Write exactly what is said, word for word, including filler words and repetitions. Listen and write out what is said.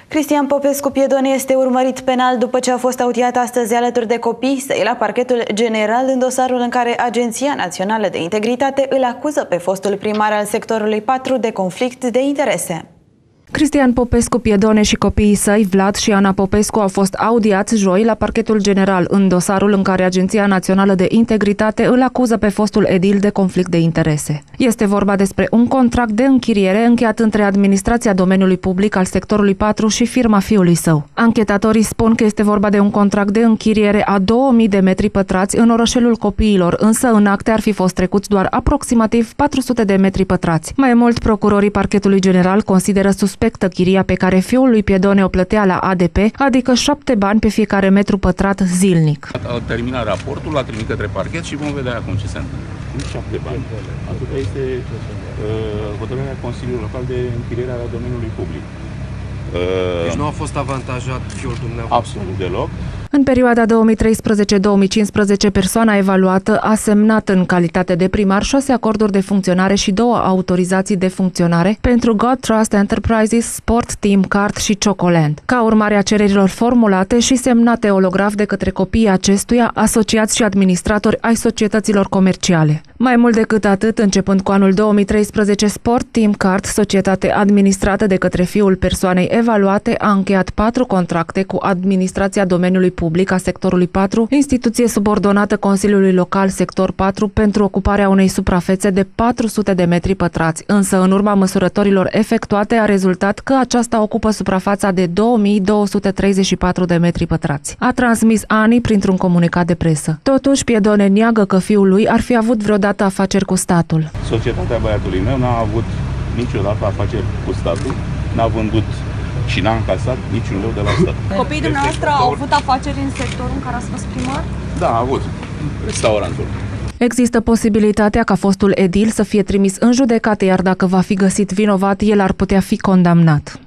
Cristian Popescu Piedone este urmărit penal după ce a fost audiat astăzi alături de copiii săi la parchetul general în dosarul în care Agenția Națională de Integritate îl acuză pe fostul primar al sectorului patru de conflict de interese. Cristian Popescu Piedone și copiii săi, Vlad și Ana Popescu, au fost audiați joi la parchetul general în dosarul în care Agenția Națională de Integritate îl acuză pe fostul edil de conflict de interese. Este vorba despre un contract de închiriere încheiat între administrația domeniului public al sectorului patru și firma fiului său. Anchetatorii spun că este vorba de un contract de închiriere a două mii de metri pătrați în orășelul Copiilor, însă în acte ar fi fost trecuți doar aproximativ patru sute de metri pătrați. Mai mult, procurorii parchetului general consideră suspectă chiria pe care fiul lui Piedone o plătea la A D P, adică șapte bani pe fiecare metru pătrat zilnic. Au terminat raportul, l-a trimis către parchet și vom vedea acum ce se întâmplă. șapte bani. Atâta este uh, hotărârea Consiliului Local de închiriere a domeniului public. Uh, deci nu a fost avantajat fiul dumneavoastră? Absolut deloc. În perioada două mii treisprezece două mii cincisprezece, persoana evaluată a semnat în calitate de primar șase acorduri de funcționare și două autorizații de funcționare pentru God Trust Enterprises, Sport Team Card și Chocoland. Ca urmare a cererilor formulate și semnate olograf de către copiii acestuia, asociați și administratori ai societăților comerciale. Mai mult decât atât, începând cu anul două mii treisprezece, Sport Team Card, societate administrată de către fiul persoanei evaluate, a încheiat patru contracte cu administrația domeniului public a sectorului patru, instituție subordonată Consiliului Local Sector patru, pentru ocuparea unei suprafețe de patru sute de metri pătrați, însă în urma măsurătorilor efectuate a rezultat că aceasta ocupă suprafața de două mii două sute treizeci și patru de metri pătrați. A transmis ANI printr-un comunicat de presă. Totuși, Piedone neagă că fiul lui ar fi avut vreodată afaceri cu statul. Societatea băiatului meu n-a avut niciodată afaceri cu statul, n-a vândut și n-a încasat niciun leu de la stat. Copiii dumneavoastră au avut afaceri în sectorul în care ați fost primar? Da, a avut. Restaurantul. Există posibilitatea ca fostul edil să fie trimis în judecată, iar dacă va fi găsit vinovat, el ar putea fi condamnat.